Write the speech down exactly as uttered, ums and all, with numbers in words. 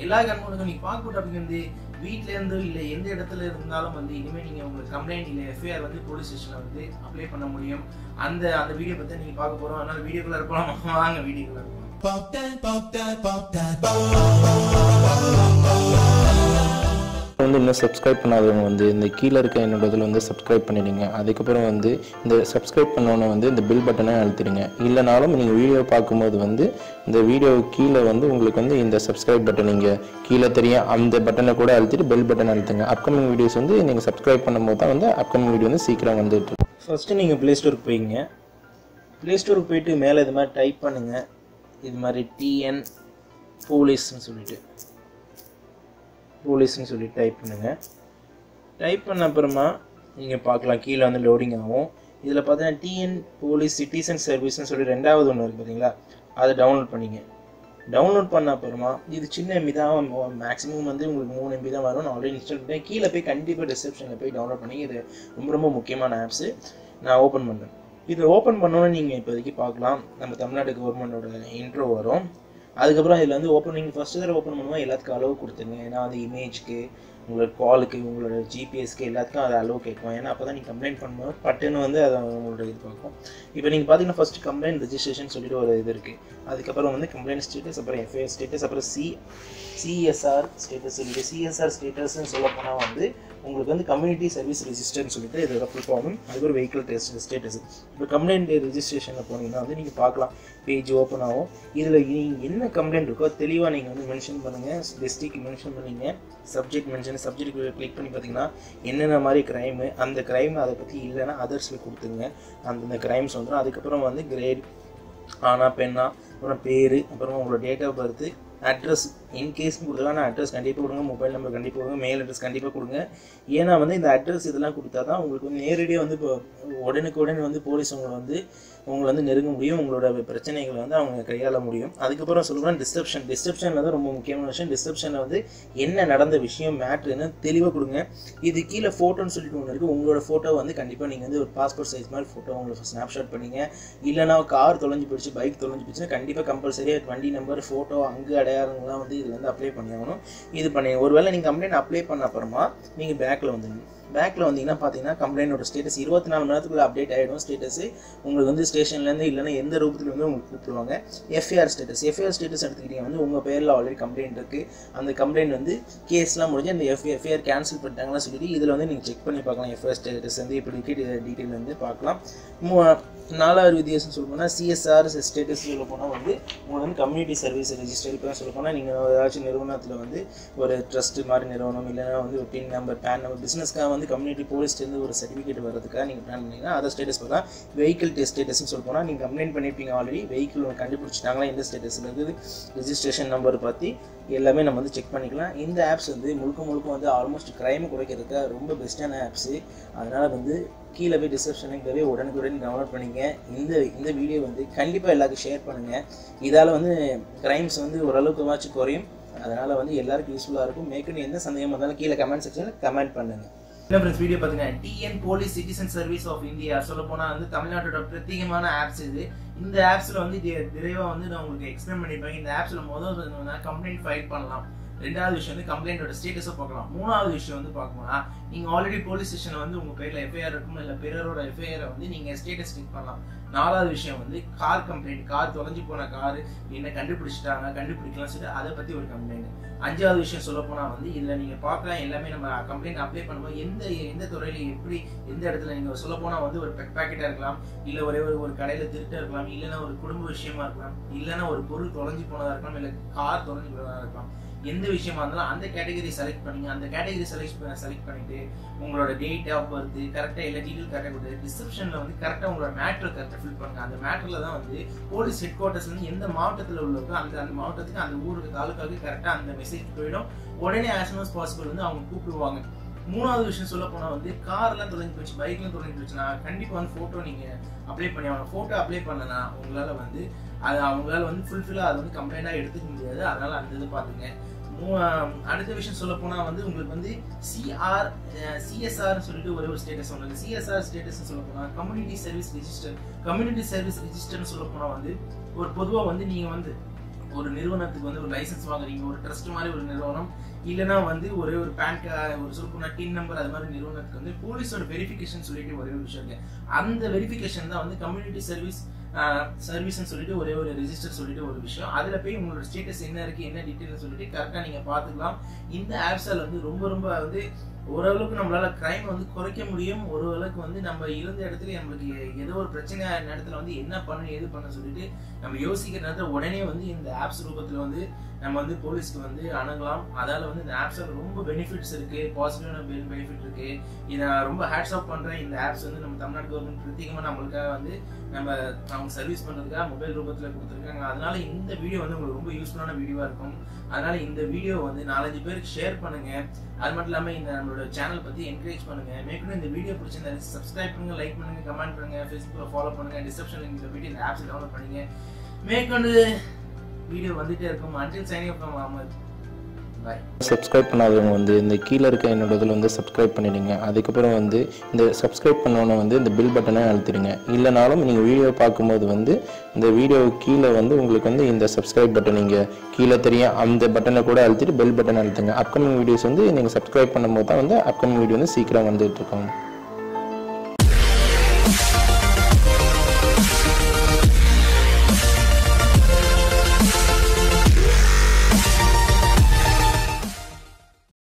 எல்லா கன்ஃபார்முக்கும் நீங்க பார்க்க டாபிக் வந்து வீட்ல இருந்து இல்ல எந்த இடத்துல இருந்தாலும் வந்து இனிமே நீங்க உங்களுக்கு கம்ப்ளைண்ட் இல்ல எஃப்ஐஆர் வந்து போலீஸ் ஸ்டேஷன்ல வந்து அப்ளை பண்ண முடியும். அந்த அந்த வீடியோ பத்தி நீங்க பார்க்க போறோம். அதனால வீடியோக்குள்ள இருப்போம். வாங்க வீடியோக்குள்ள இருப்போம். வந்து இன்னும் சப்ஸ்கிரைப் பண்ணாதவங்க வந்து இந்த கீழே இருக்க என்னோட இதில் வந்து சப்ஸ்கிரைப் பண்ணிடுங்க. அதுக்கப்புறம் வந்து இந்த சப்ஸ்கிரைப் பண்ணோன்னே வந்து இந்த பில் பட்டனை அழுத்திடுங்க. இல்லைனாலும் நீங்கள் வீடியோ பார்க்கும்போது வந்து இந்த வீடியோ கீழே வந்து உங்களுக்கு வந்து இந்த சப்ஸ்கிரைப் பட்டன் நீங்கள் கீழே தெரியும் அந்த பட்டனை கூட அழுத்திட்டு பெல் பட்டன் அழுத்துங்க. அப்கமிங் வீடியோஸ் வந்து நீங்கள் சப்ஸ்கிரைப் பண்ணும்போது தான் வந்து அப்கமிங் வீடியோ வந்து சீக்கிரம் வந்துட்டு. ஃபஸ்ட்டு நீங்கள் ப்ளே ஸ்டோருக்கு போய்ங்க. ப்ளே ஸ்டோருக்கு போயிட்டு மேலே இது மாதிரி டைப் பண்ணுங்கள். இது மாதிரி டிஎன் போலீஸ்ன்னு சொல்லிட்டு போலீஸ்ன்னு சொல்லி டைப் பண்ணுங்கள். டைப் பண்ண அப்புறமா நீங்கள் பார்க்கலாம் கீழே வந்து லோடிங் ஆகும். இதில் பார்த்தீங்கன்னா டிஎன் போலீஸ் சிட்டிசன் சர்வீஸ்ன்னு சொல்லி ரெண்டாவது ஒன்று இருக்குது பார்த்தீங்களா, அதை டவுன்லோட் பண்ணிங்க. டவுன்லோட் பண்ண அப்புறமா இது சின்ன எம்பி தான், மேக்ஸிமம் வந்து உங்களுக்கு மூணு எம்பி தான் வரும். நான் ஆல்ரெடி இன்ஸ்டால் பண்ணிட்டேன். கீழே போய் கண்டிப்பாக டிஸ்கிரிப்ஷனில் போய் டவுன்லோட் பண்ணி இது ரொம்ப ரொம்ப முக்கியமான ஆப்ஸு. நான் ஓப்பன் பண்ணுறேன். இது ஓப்பன் பண்ணோன்னு நீங்கள் இப்போதைக்கு பார்க்கலாம் நம்ம தமிழ்நாடு கவர்மெண்ட்டோட இன்ட்ரோ வரும். அதுக்கப்புறம் இதில் வந்து ஓப்பன் நீங்கள் ஃபஸ்ட்டு தடவை ஓப்பன் பண்ணுவோம் எல்லாத்துக்கும் அளவு கொடுத்துருங்க. ஏன்னா வந்து இமேஜ்க்கு உங்களோட காலுக்கு உங்களோட ஜிபிஎஸ்க்கு எல்லாத்துக்கும் அதை அளவு கேட்கும். ஏன்னா அப்போ தான் நீங்கள் கம்ப்ளைண்ட் பண்ணும்போது பட்டுன்னு வந்து அதை உங்களோட இது பார்க்கும். இப்போ நீங்கள் பார்த்தீங்கன்னா ஃபஸ்ட்டு கம்ப்ளைண்ட் ரெஜிஸ்ட்ரேஷன் சொல்லிட்டு ஒரு இது இருக்குது. அதுக்கப்புறம் வந்து கம்ப்ளைண்ட் ஸ்டேட்டஸ், அப்புறம் எஃப்ஐஆர் ஸ்டேட்டஸ், அப்புறம் சி சிஎஸ்ஆர் ஸ்டேட்டஸ் இருக்குது. சிஎஸ்ஆர் ஸ்டேட்டஸ்ன்னு சொல்ல போனால் வந்து உங்களுக்கு வந்து கம்யூனிட்டி சர்வீஸ் ரெஜிஸ்டர்னு சொல்லிட்டு இதோட ஃபுல் ஃபார்ம். அதுக்கு ஒரு வெஹிக்கிள் டெஸ்ட் ஸ்டேட்டஸ். இப்போ கம்ப்ளைண்ட் ரெஜிஸ்ட்ரேஷனில் போனீங்கன்னா வந்து நீங்கள் பார்க்கலாம் பேஜ் ஓப்பன் ஆகும். இதில் நீங்கள் என்ன கம்ப்ளைண்ட் இருக்கோ தெளிவாக நீங்கள் வந்து மென்ஷன் பண்ணுங்கள். டிஸ்ட்ரிக்ட் மென்ஷன் பண்ணிங்க, சப்ஜெக்ட் மென்ஷன், சப்ஜெக்ட் கிளிக் பண்ணி பார்த்தீங்கன்னா என்னென்ன மாதிரி க்ரைமு, அந்த க்ரைம் அதை பற்றி இல்லைன்னா அதர்ஸில் கொடுத்துங்க. அந்தந்த க்ரைம்ஸ் வந்துடும். அதுக்கப்புறம் வந்து கிரேட் ஆனா பெண்ணா, அப்புறம் பேர், அப்புறம் உங்களோட date of birth, address in case கொடுக்கலாம். அட்ரஸ் கண்டிப்பாக கொடுங்க, மொபைல் நம்பர் கண்டிப்பாக கொடுங்க, மெயில் அட்ரஸ் கண்டிப்பாக கொடுங்க. ஏன்னா வந்து இந்த அட்ரஸ் இதெல்லாம் கொடுத்தா தான் உங்களுக்கு வந்து நேரடியாக வந்து இப்போ உடனுக்கு உடனே வந்து போலீஸ் உங்களை வந்து உங்களை வந்து நெருங்க முடியும், உங்களோட பிரச்சனைகளை வந்து அவங்க கையாள முடியும். அதுக்கப்புறம் சொல்லுவேன் டிஸ்கிரிப்ஷன். டிஸ்கிரிப்ஷனில் தான் ரொம்ப முக்கியமான விஷயம். டிஸ்கிரிப்ஷனில் வந்து என்ன நடந்த விஷயம் மேட்ருன்னு தெளிவாக கொடுங்க. இது கீழே ஃபோட்டோன்னு சொல்லிட்டு ஒன்று இருக்குது. உங்களோட ஃபோட்டோ வந்து கண்டிப்பாக நீங்கள் வந்து ஒரு பாஸ்போர்ட் சைஸ் மாதிரி ஃபோட்டோ உங்களுக்கு ஸ்னாப்ஷாட் பண்ணிங்க. இல்லைனா கார் தொலைஞ்சு போயிடுச்சு, பைக் தொலைஞ்சு போயிடுச்சுன்னா கண்டிப்பாக கம்பல்சரியாக வண்டி நம்பர், ஃபோட்டோ, அங்கே அடையாளங்கள்லாம் வந்து இதில் வந்து அப்ளை பண்ணியாகணும். இது பண்ணி ஒருவேளை நீங்கள் கம்ப்ளைண்ட் அப்ளை பண்ண அப்புறமா நீங்கள் பேக்கில் வந்துடுங்க. பேக்கில் வந்தீங்கன்னா பார்த்தீங்கன்னா கம்ப்ளைண்டோட ஸ்டேட்டஸ் இருபத்தி நாலு மணி நேரத்துக்குள்ள அப்டேட் ஆகிடும். ஸ்டேட்டஸ் உங்களுக்கு வந்து ஸ்டேஷன்லேருந்து இல்லைன்னா எந்த ரூபத்துலேருந்து உங்களுக்கு கூப்பிடுவாங்க. எஃப்ஐஆர் ஸ்டேட்டஸ் எஃப்ஐஆர் ஸ்டேட்டஸ் எடுத்துக்கிட்டீங்க வந்து உங்கள் பேரில் ஆல்ரெடி கம்ப்ளைண்ட் இருக்குது. அந்த கம்ப்ளைண்ட் வந்து கேஸ்லாம் முடிஞ்சு அந்த எஃப் எஃப்ஐஆர் கேன்சல் பண்ணிட்டாங்கன்னு சொல்லிட்டு இதில் வந்து நீங்கள் செக் பண்ணி பார்க்கலாம். எஃப்ஐஆர் ஸ்டேட்டஸ் வந்து இப்படி இருக்குது டீட்டெயில் வந்து பார்க்கலாம். நாலாவது வித்தியாசம் சொல்ல போனால் சிஎஸ்ஆர் ஸ்டேட்டஸ் சொல்ல போனால் வந்து உங்களுக்கு வந்து கம்யூனிட்டி சர்வீஸ் ரெஜிஸ்டர். இப்போ சொல்ல போனால் நீங்கள் ஏதாச்சும் நிறுவனத்தில் வந்து ஒரு ட்ரஸ்ட் மாதிரி நிறுவனம், இல்லைன்னா வந்து ஒரு பின் நம்பர், பேன் நம்பர், பிஸ்னஸ்க்காக வந்து கம்யூனிட்டி போலீஸ்லேருந்து ஒரு சர்டிஃபிகேட் வரதுக்காக நீங்கள் பிளான் பண்ணிங்கன்னா அதை ஸ்டேட்டஸ் பார்த்தா வெஹிக்கிள் டெஸ்ட் ஸ்டேட்டஸ்ன்னு சொல்ல போனால் நீங்கள் கம்ப்ளைண்ட் பண்ணியிருப்பீங்க ஆல்ரெடி, வெஹிக்கிள் கண்டுபிடிச்சிட்டாங்களா, எந்த ஸ்டேட்டஸில் இருக்குது, ரெஜிஸ்ட்ரேஷன் நம்பர் பற்றி எல்லாமே நம்ம வந்து செக் பண்ணிக்கலாம். இந்த ஆப்ஸ் வந்து முழுக்க முழுக்க வந்து ஆல்மோஸ்ட் க்ரைம் குறைக்கிறதுக்கு ரொம்ப பெஸ்ட்டான ஆப்ஸு. அதனால் வந்து கீழே போய் டிஸ்கிரிப்ஷனுக்கு போய் உடனுக்குடன் டவுன்லோட் பண்ணிங்க. இந்த இந்த வீடியோ வந்து கண்டிப்பாக எல்லாருக்கும் ஷேர் பண்ணுங்கள். இதால் வந்து க்ரைம்ஸ் வந்து ஓரளவுக்கு வாட்சி குறையும். அதனால் வந்து எல்லாருக்கும் யூஸ்ஃபுல்லாக இருக்கும். மேற்கொண்டு எந்த சந்தேகமாக இருந்தாலும் கீழே கமெண்ட் செக்ஷனில் கமெண்ட் பண்ணுங்கள். என்ன ஃப்ரெண்ட்ஸ் வீடியோ பார்த்தீங்கன்னா TN police citizen service of India சொல்ல போனால் வந்து தமிழ்நாட்டோட பிரத்யேகமான ஆப்ஸ் இது. இந்த ஆப்ஸில் வந்து விரைவாக வந்து நான் உங்களுக்கு எக்ஸ்பிளைன் பண்ணியிருப்பேன். இந்த ஆப்ஸில் முதல் கம்ப்ளைண்ட் ஃபைல் பண்ணலாம். ரெண்டாவது விஷயம் வந்து கம்ப்ளைண்டோட ஸ்டேட்டஸை பார்க்கலாம். மூணாவது விஷயம் வந்து பார்க்கணும்னா நீங்கள் ஆல்ரெடி போலீஸ் ஸ்டேஷனில் வந்து உங்கள் பேரில் எஃப்ஐஆர் இருக்கும், இல்லை பிறரோட எஃப்ஐஆரை வந்து நீங்கள் ஸ்டேட்டஸ் கிளிக் பண்ணலாம். நாலாவது விஷயம் வந்து கார் கம்ப்ளைண்ட், கார் தொலைஞ்சு போன கார் என்ன கண்டுபிடிச்சிட்டாங்க, கண்டுபிடிக்கலாம் சொல்லிட்டு அதை பற்றி ஒரு கம்ப்ளைண்ட். அஞ்சாவது விஷயம் சொல்ல போனால் வந்து இதில் நீங்கள் பார்க்கலாம் எல்லாமே நம்ம கம்ப்ளைண்ட் அப்ளை பண்ணும்போது எந்த எந்த துறையில் எப்படி எந்த இடத்துல நீங்கள் சொல்ல போனால் வந்து ஒரு பெக் பேக்கெட்டாக இருக்கலாம், இல்லை ஒரே ஒரு ஒரு கடையில் திருட்டாக இருக்கலாம், இல்லைன்னா ஒரு குடும்ப விஷயமா இருக்கலாம், இல்லைன்னா ஒரு பொருள் தொலைஞ்சு போனதாக இருக்கலாம், இல்லை கார் தொலைஞ்சு போனதாக இருக்கலாம். எந்த விஷயமா இருந்தாலும் அந்த கேட்டகரி செலக்ட் பண்ணுங்க. அந்த கேட்டகரி செலக்ட் செலக்ட் பண்ணிட்டு உங்களோட டேட் ஆஃப் பர்த் கரெக்டாக எல்லா டீட்டெயில் கரெக்டாக கொடுத்து டிஸ்கிரிப்ஷனில் வந்து கரெக்டாக உங்களோட மேட்ரு கரெக்டாக ஃபில் பண்ணுங்க. அந்த மேட்டரில் தான் வந்து போலீஸ் ஹெட் குவார்ட்டர்ஸ் வந்து எந்த மாவட்டத்தில் உள்ளவங்க அந்த அந்த மாவட்டத்துக்கு அந்த ஊருக்கு தாலுக்காவுக்கு கரெக்டாக அந்த மெசேஜ் போயிடும். உடனே ஆஸ் சூன் அஸ் பாசிபிள் வந்து அவங்க கூப்பிடுவாங்க. மூணாவது விஷயம் சொல்ல போனால் வந்து கார்லாம் தொலைஞ்சு போச்சு, பைக்லாம் தொலைஞ்சு போச்சுன்னா கண்டிப்பாக வந்து ஃபோட்டோ நீங்கள் அப்ளை பண்ணி ஆகணும். ஃபோட்டோ அப்ளை பண்ணனா உங்களால் வந்து அது அவங்களால வந்து ஃபுல்ஃபில்லாக அதை வந்து கம்ப்ளைண்டாக எடுத்துக்க முடியாது. அதனால் அந்த இது பார்த்துங்க. அடுத்த விஷயம் சொல்ல போனா வந்து உங்களுக்கு வந்து சிஆர் சிஎஸ்ஆர் சொல்லிட்டு ஒரே ஒரு ஸ்டேட்டஸ் ஒன்று. சிஎஸ்ஆர் ஸ்டேட்டஸ் சொல்ல போனா community service register. Community service ரெஜிஸ்டர்னு சொல்ல போனா வந்து ஒரு பொதுவாக வந்து நீங்க வந்து ஒரு நிறுவனத்துக்கு வந்து ஒரு லைசன்ஸ் வாங்குறீங்க, ஒரு ட்ரஸ்ட் மாதிரி ஒரு நிறுவனம், இல்லைன்னா வந்து ஒரே ஒரு பேன் ஒரு சொல்லப்போனா டின் நம்பர் அது மாதிரி நிறுவனத்துக்கு வந்து போலீஸோட வெரிஃபிகேஷன் சொல்லிட்டு ஒரே ஒரு விஷயம் இருக்கு. அந்த வெரிஃபிகேஷன் தான் வந்து கம்யூனிட்டி சர்வீஸ் சர்வீஸ்ன்னு சொல்லிட்டு ஒரே ஒரு ரெஜிஸ்டர் சொல்லிட்டு ஒரு விஷயம். அதுல போய் உங்களோட ஸ்டேட்டஸ் என்ன இருக்கு என்ன டீட்டெயில் சொல்லிட்டு கரெக்டா நீங்க பாத்துக்கலாம். இந்த ஆப்ஸால் வந்து ரொம்ப ரொம்ப வந்து ஓரளவுக்கு நம்மளால கிரைம் வந்து குறைக்க முடியும். ஓரளவுக்கு வந்து நம்ம இருந்த இடத்துல நம்மளுக்கு ஏதோ ஒரு பிரச்சனை நேரத்துல வந்து என்ன பண்ண ஏது பண்ண சொல்லிட்டு நம்ம யோசிக்கிற நேரத்துல உடனே வந்து இந்த ஆப்ஸ் ரூபத்துல வந்து நம்ம வந்து போலீஸ்க்கு வந்து அணுகலாம். அதால வந்து இந்த ஆப்ஸ் ரொம்ப பெனிஃபிட்ஸ் இருக்கு, பாசிட்டிவான பெனிஃபிட் இருக்கு. இதை நான் ரொம்ப ஹேட்ஸ் ஆஃப் பண்றேன். இந்த ஆப்ஸ் வந்து நம்ம தமிழ்நாடு கவர்மெண்ட் பிரத்யேகமா நம்மளுக்காக வந்து நம்ம அவங்க சர்வீஸ் பண்றதுக்காக மொபைல் ரூபத்துல கொடுத்துருக்காங்க. அதனால இந்த வீடியோ வந்து உங்களுக்கு ரொம்ப யூஸ்ஃபுல்லான வீடியோவா இருக்கும். அதனால இந்த வீடியோ வந்து நாலஞ்சு பேருக்கு ஷேர் பண்ணுங்க. அது மட்டும் இல்லாம இந்த நம்மளோட சேனல் பத்தி என்கரேஜ் பண்ணுங்க. மேற்கொண்டு இந்த வீடியோ பிடிச்சிருந்தா சப்ஸ்கிரைப் பண்ணுங்க, லைக் பண்ணுங்க, கமெண்ட் பண்ணுங்க, ஃபேஸ்புக்ல ஃபாலோ பண்ணுங்க, டிஸ்கிரிப்ஷன் லிங்க்ல போயிட்டு இந்த ஆப்ஸ் டவுன்லோட் பண்ணுங்க. மேற்கொண்டு வீடியோ வந்துட்டே இருக்கும். Until signing off from Ahmed. Bye. Subscribe பண்ணாதவங்க வந்து இந்த கீழே இருக்க என்னோட இதில் வந்து சப்ஸ்கிரைப் பண்ணிடுங்க. அதுக்கப்புறம் வந்து இந்த சப்ஸ்கிரைப் பண்ணோன்னே வந்து இந்த பில் பட்டனை அழுத்திடுங்க. இல்லைனாலும் நீங்கள் வீடியோ பார்க்கும்போது வந்து இந்த வீடியோ கீழே வந்து உங்களுக்கு வந்து இந்த சப்ஸ்கிரைப் பட்டன் நீங்கள் கீழே தெரியும், அந்த பட்டனை கூட அழுத்திட்டு பெல் பட்டனை அழுத்துங்க. அப்கமிங் வீடியோஸ் வந்து நீங்கள் சப்ஸ்கிரைப் பண்ணும்போது தான் வந்து அப்கமிங் வீடியோ வந்து சீக்கிரம் வந்துட்டு இருக்கோம்.